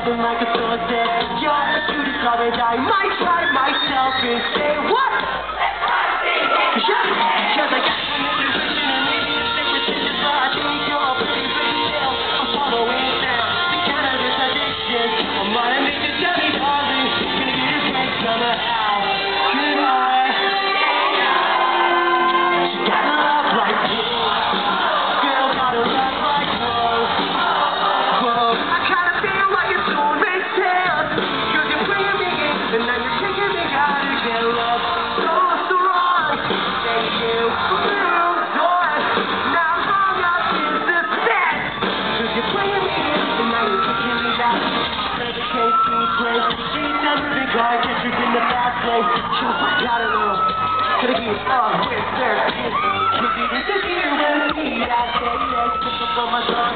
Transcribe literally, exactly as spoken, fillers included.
something like a sunset. You're a cutie star and I might try myself and say, what? Cause you're, cause I got some intuition and maybe it's superstitious, but I think you're a pretty big deal. I'm following down the cannabis addiction. I'm gonna make you tell me, darling, gonna get this way somehow. Good eye. She got a love like woe. Girl got a love like woe. Whoa, I kinda feel like it's all makes sense. Cause you're bringing me in and now you're taking me out to get love. So strong. Thank you. Now hung up in suspense. Cause you're bringing me in and now you're taking me back. Never can't see place. She's never been gone, guess she's in the fast lane. She was like, I don't know. Could it be up with their kids? Could it be the year when we had day, pick up on my son.